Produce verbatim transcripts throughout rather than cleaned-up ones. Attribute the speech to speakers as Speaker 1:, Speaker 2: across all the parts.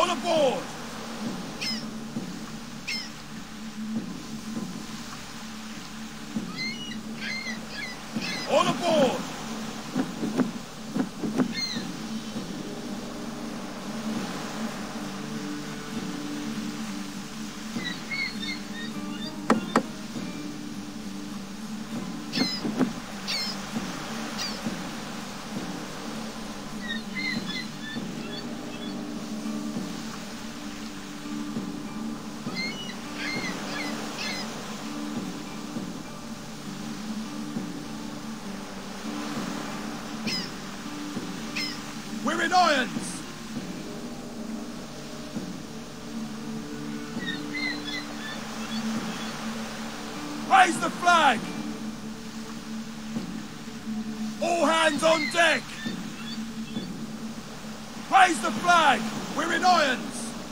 Speaker 1: All aboard! All aboard! We're in irons! Raise the flag! All hands on deck! Raise the flag! We're in irons!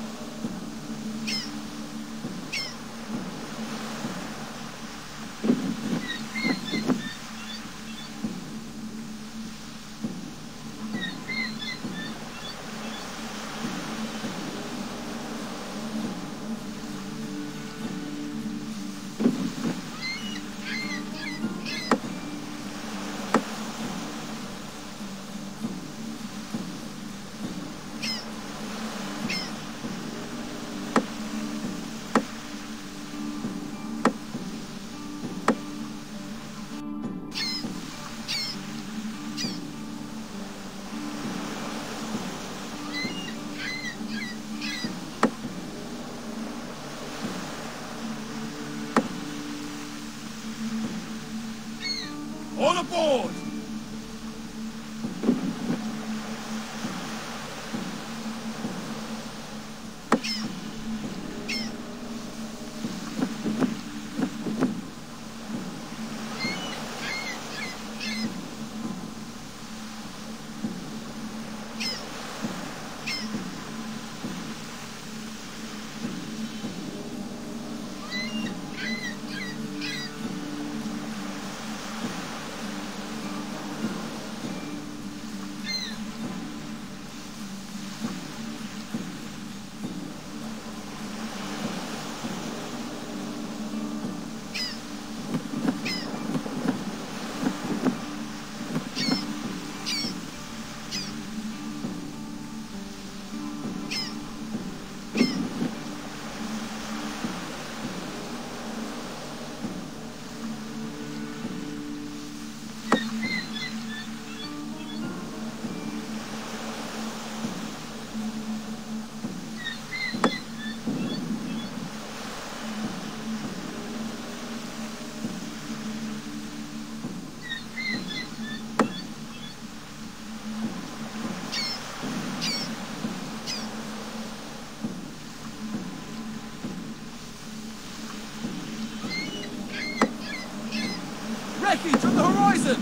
Speaker 1: All aboard! Wreckage on the horizon!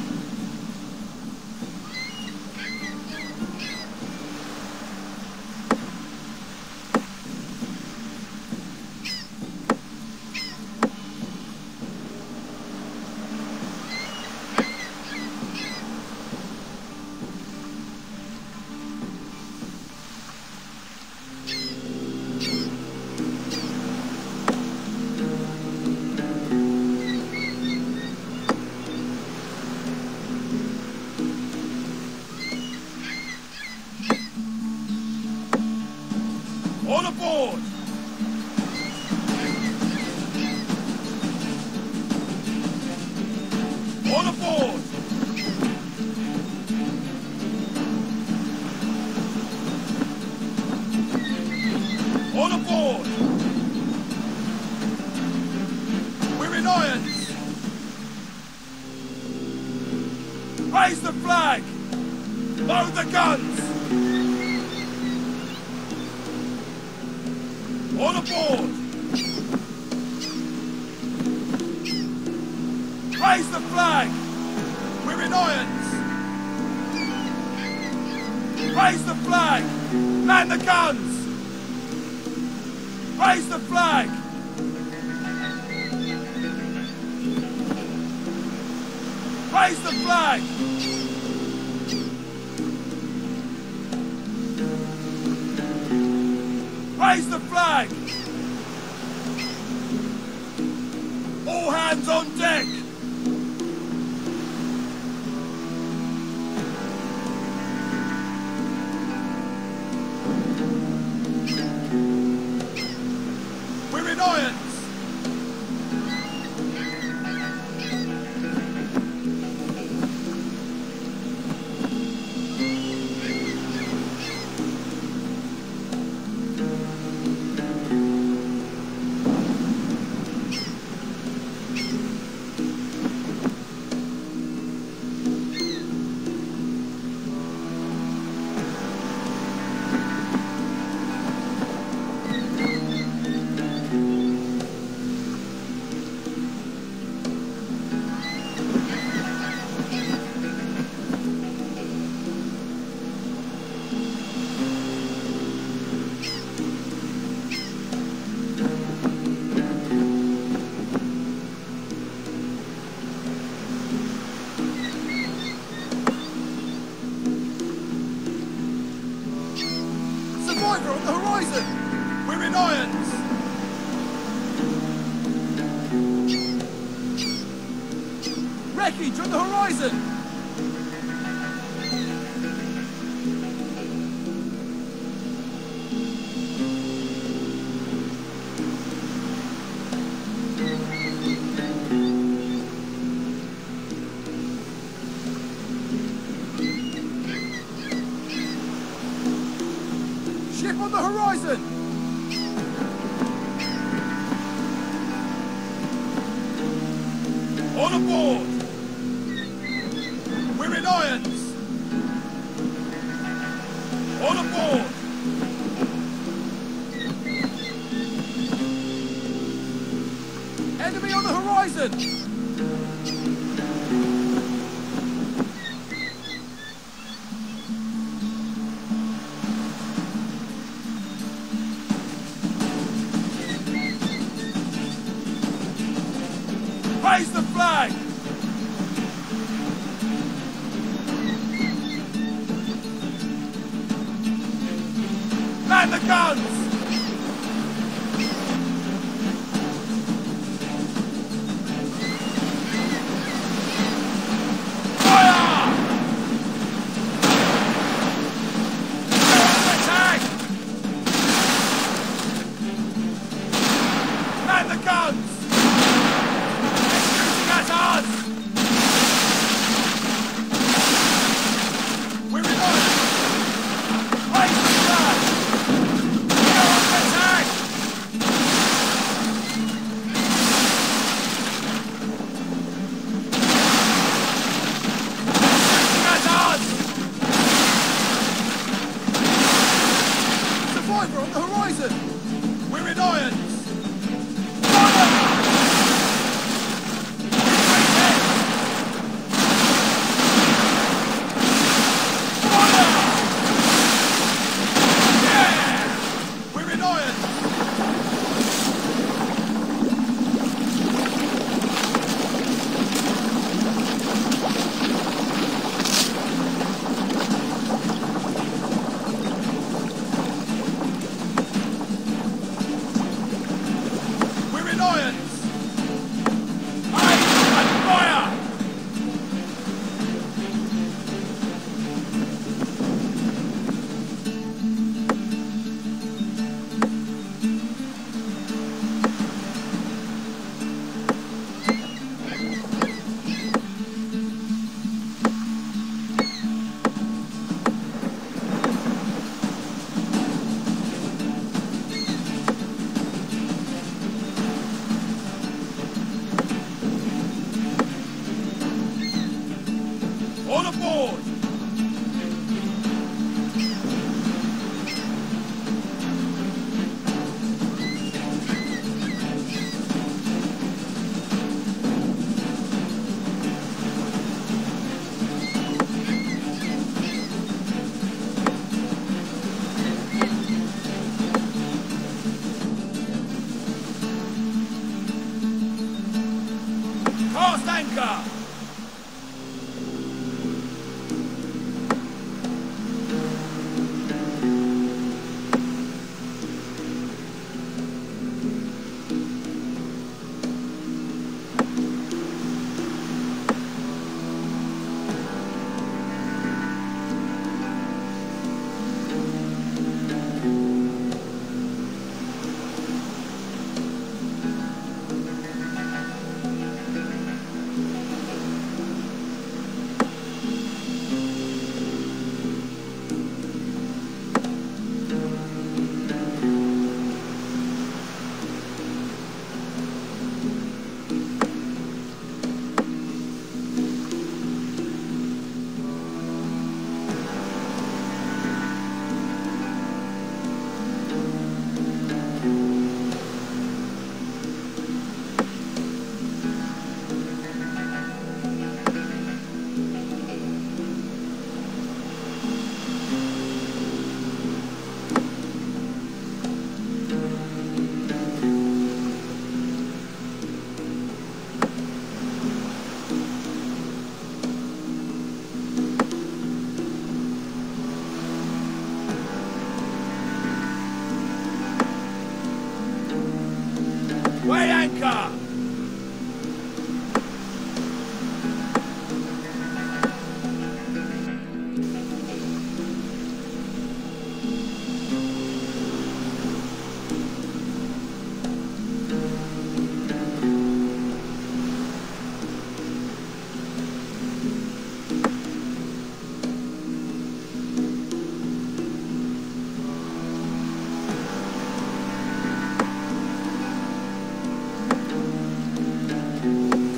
Speaker 1: All aboard! All aboard! All aboard! We're in irons! Raise the flag! Load the guns! All aboard! Raise the flag! We're in irons! Raise the flag! Man the guns! Raise the flag! Raise the flag! Raise the flag! All hands on deck! We're in irons! Survivor on the horizon! We're in irons! Wreckage on the horizon! Ship on the horizon! On aboard! We're in irons! On aboard! Enemy on the horizon! Raise the flag! Man the guns! Fire! Attack! Man the guns! That's us! We're in on! Raise the flag! Go on attack! That's us! Survivor on the horizon! We're in irons! Fire! Irons! Aim and fire! All aboard! Cast anchor!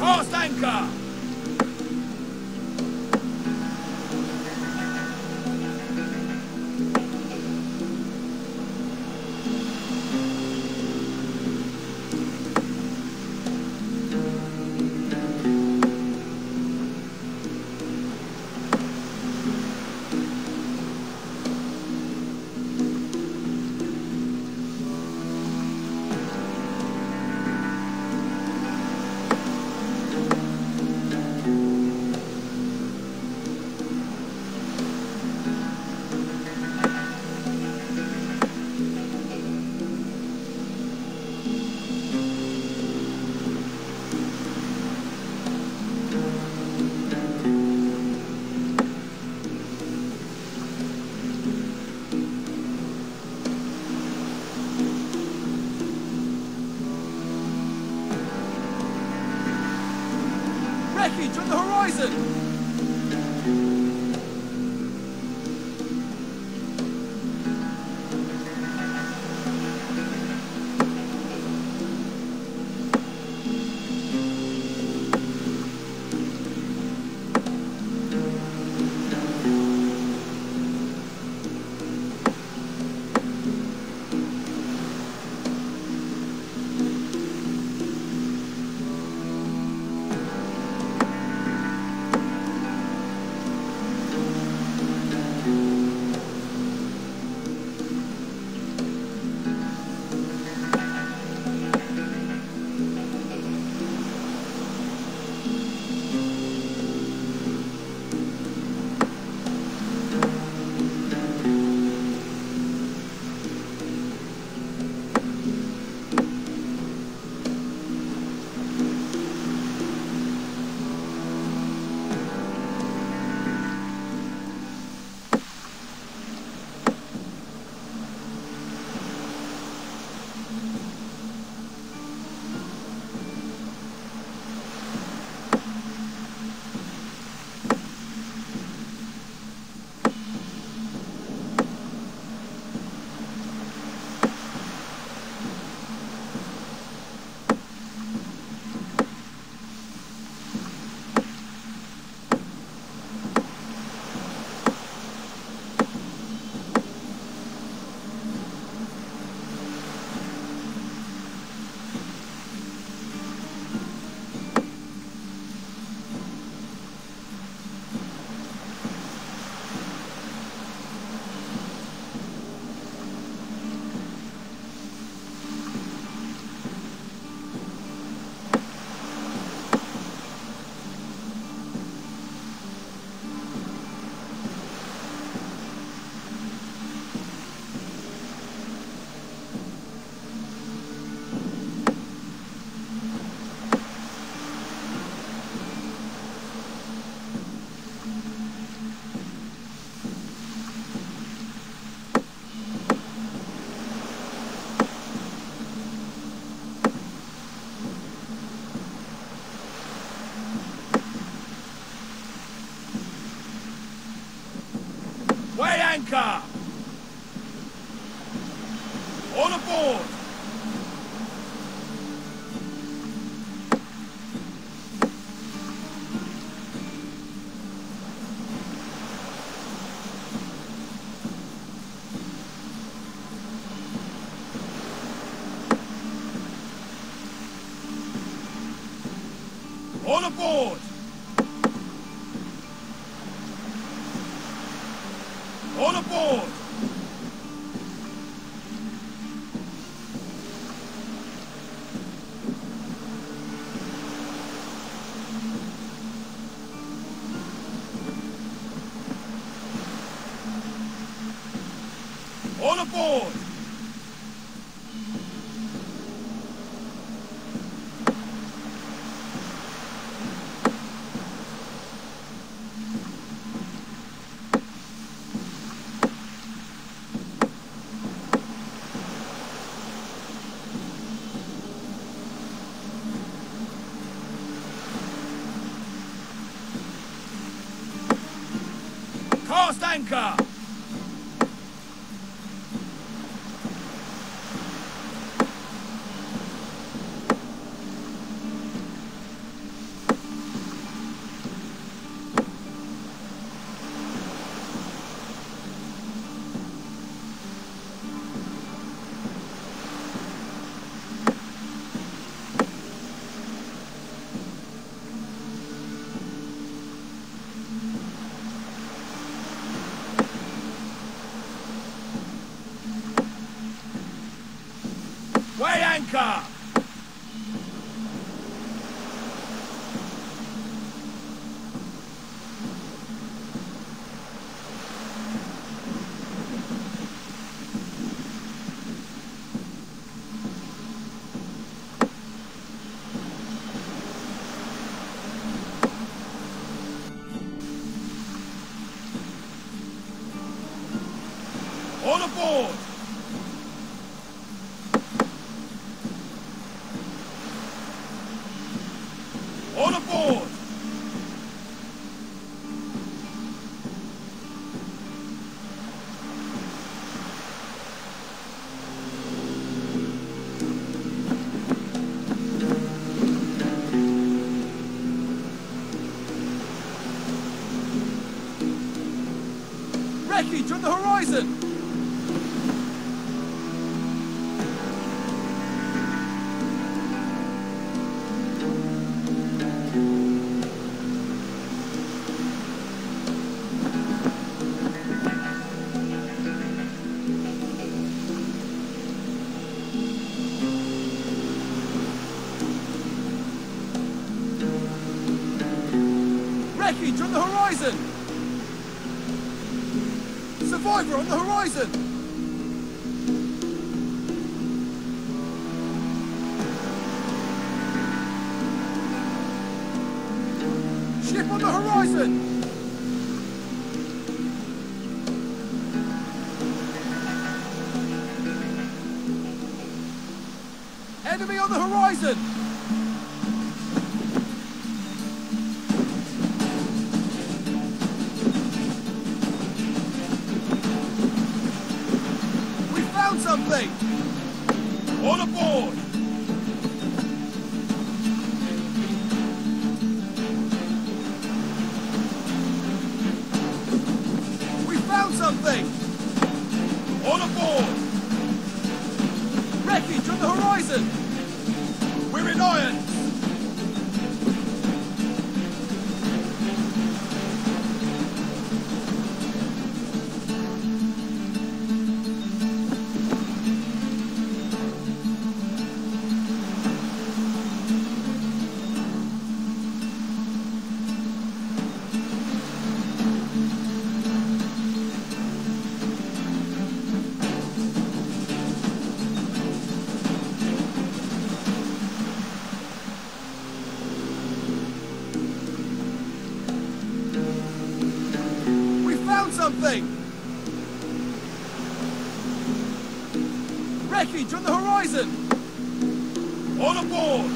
Speaker 1: Cast anchor! Wreckage on the horizon! Weigh anchor! All aboard! All aboard! All aboard! All aboard! Cast anchor! anchor! All aboard! All aboard! Wreckage on the horizon! Wreckage on the horizon! Survivor on the horizon! Ship on the horizon! Enemy on the horizon! Something! All aboard! We found something! All aboard! Wreckage on the horizon! We're in irons! Something! Wreckage on the horizon! All aboard!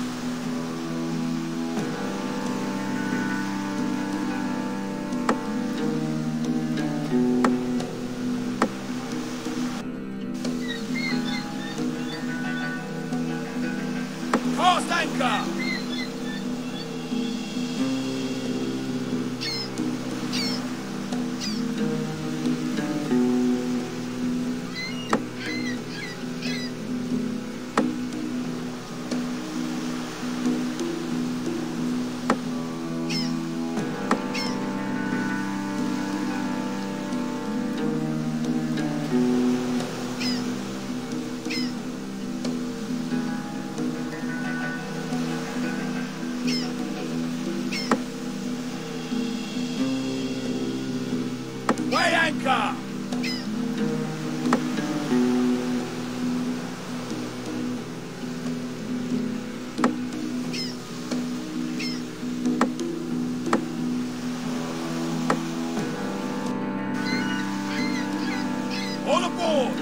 Speaker 1: Cast anchor! Weigh anchor! All aboard!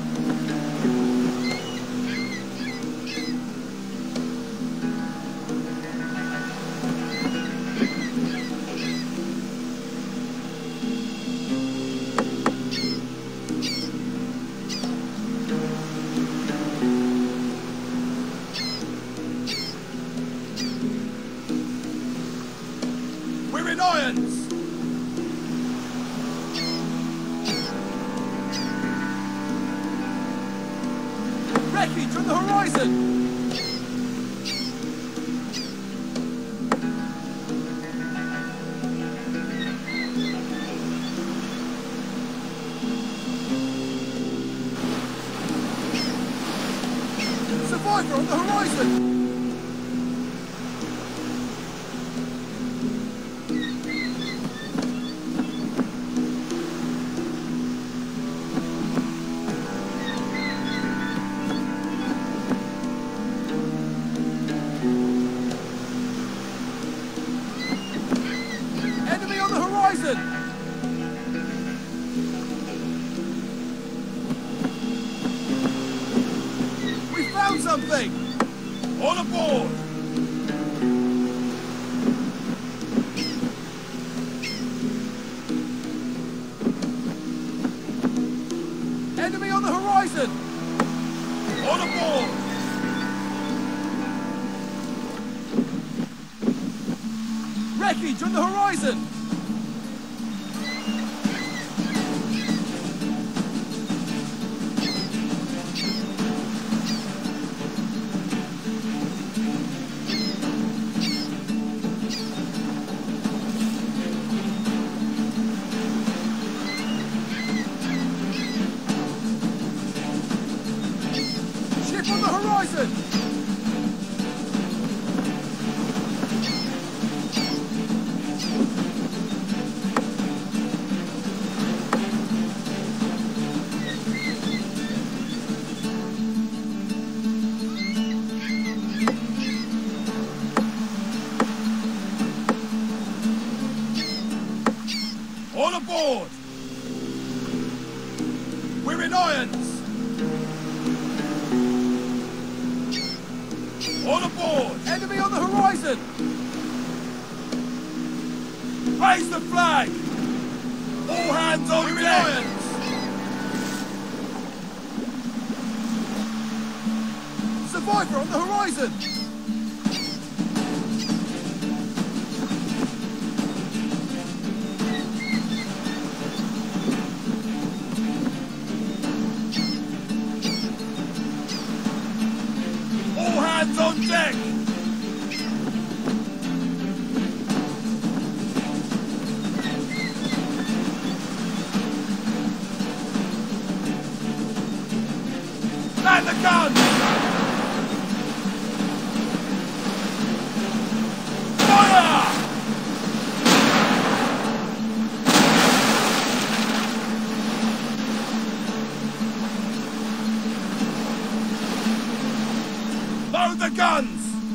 Speaker 1: We're in irons! Wreckage on the horizon! Survivor on the horizon! Enemy on the horizon! Found something! All aboard! Enemy on the horizon! All aboard! Wreckage on the horizon! On the horizon! All aboard! We're in irons! All aboard! Enemy on the horizon! Raise the flag! All hands on We're deck! Irons. Survivor on the horizon! All hands on deck! Man the gun! Fire! Load the guns!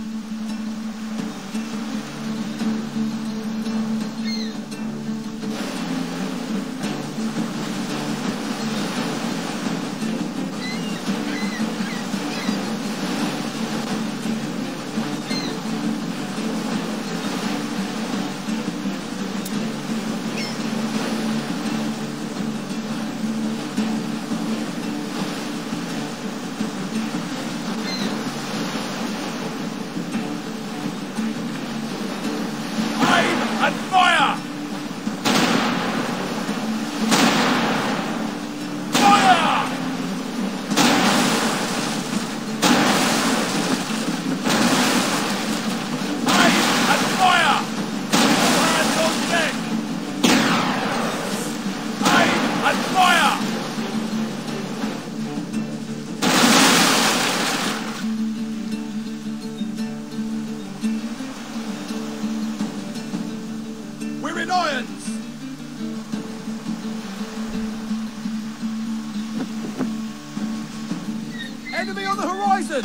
Speaker 1: And fire! Fire! Aim and fire! All hands on deck! Aim and fire! We're in irons! Enemy on the horizon!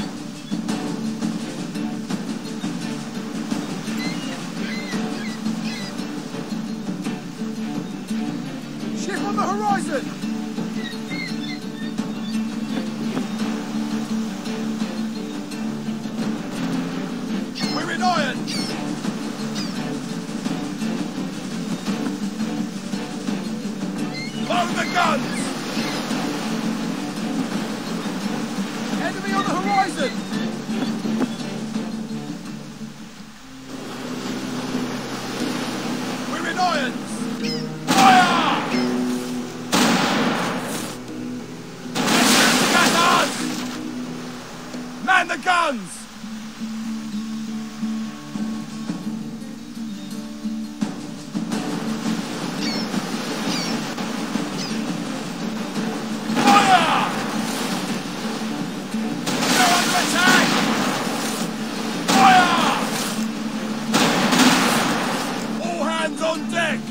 Speaker 1: Ship on the horizon! We're in irons! Load the guns! Enemy on the horizon! We're in irons! Fire! Gunners! Man the guns! Fire! They're under attack! on deck!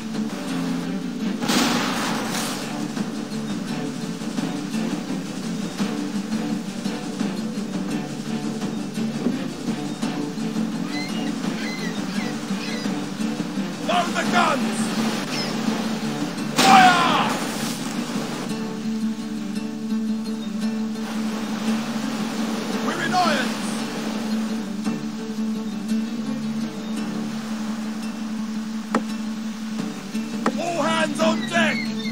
Speaker 1: Load the guns! Fire! We're in irons! All hands on deck!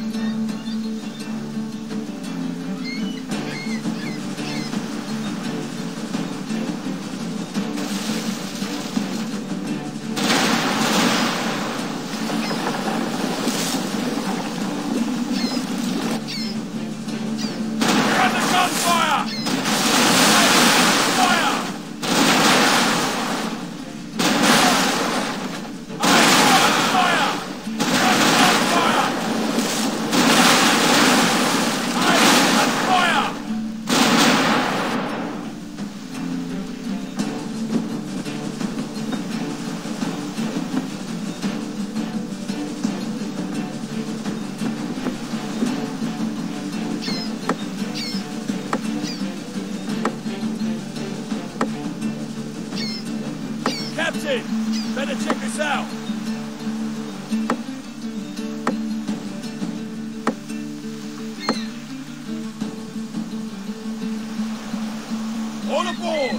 Speaker 1: Gunfire! Fire! Fire! Gunfire! Fire! Captain, better check this out. All aboard!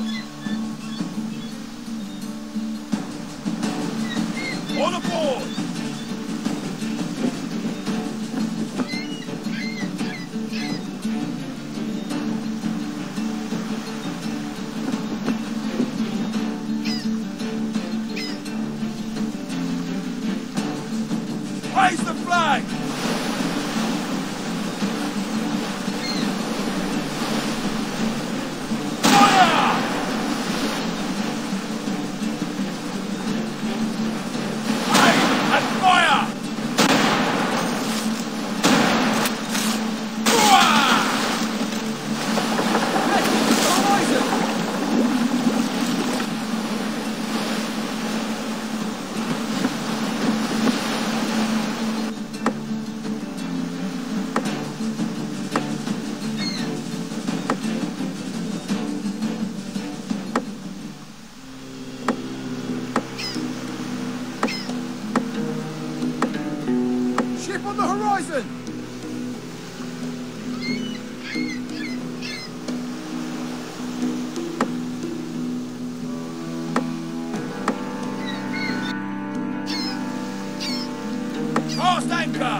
Speaker 1: All aboard! Raise the flag! Fire! Aim and fire! Ship on the horizon! Cast anchor!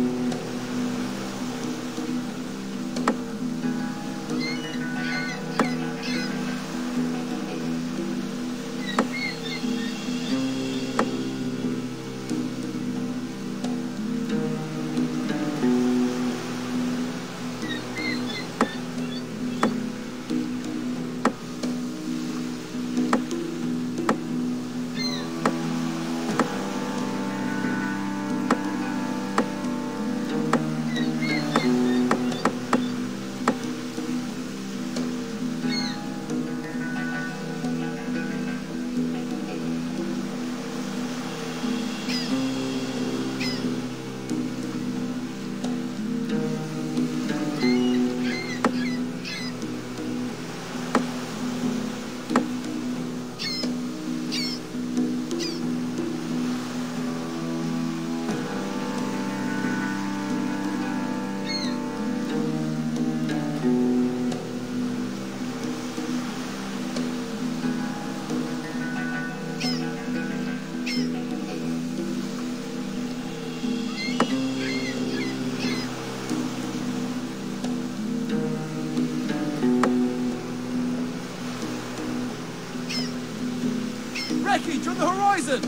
Speaker 1: Wreckage on the horizon!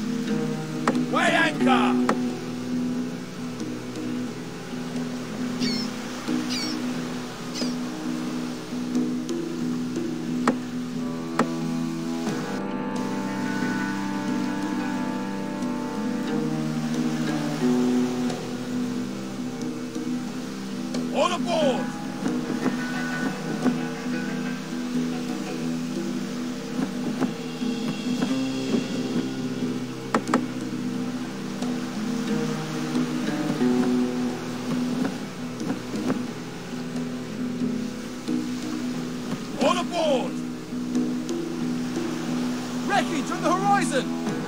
Speaker 1: Weigh anchor! All aboard! All aboard!
Speaker 2: Wreckage on the horizon!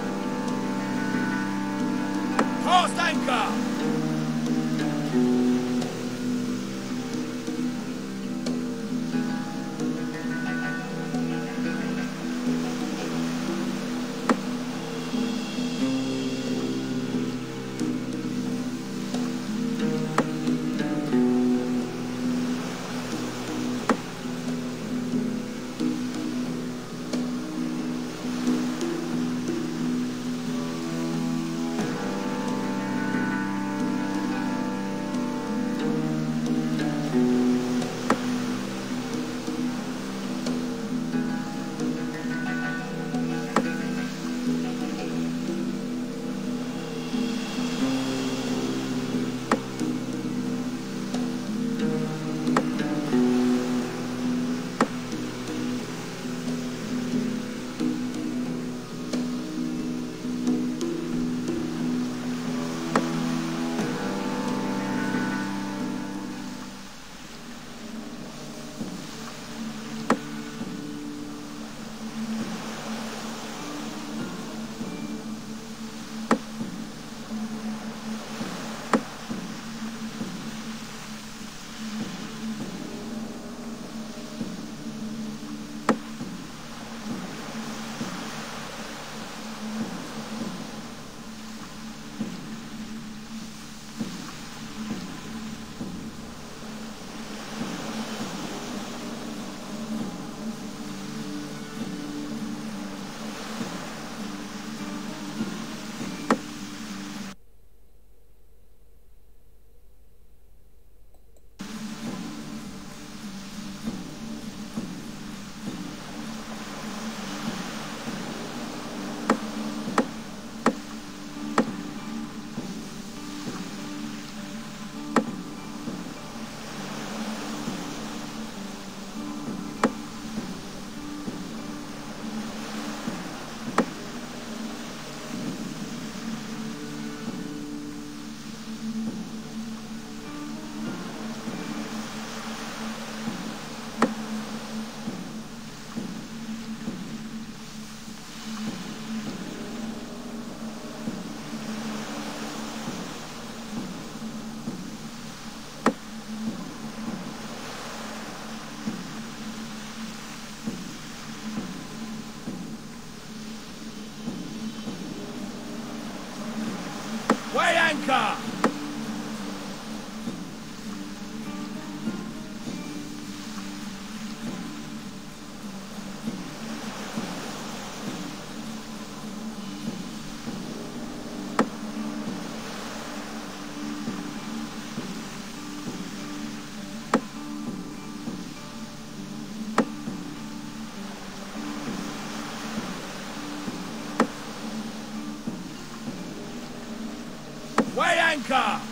Speaker 1: Cast anchor! Weigh anchor! Weigh anchor!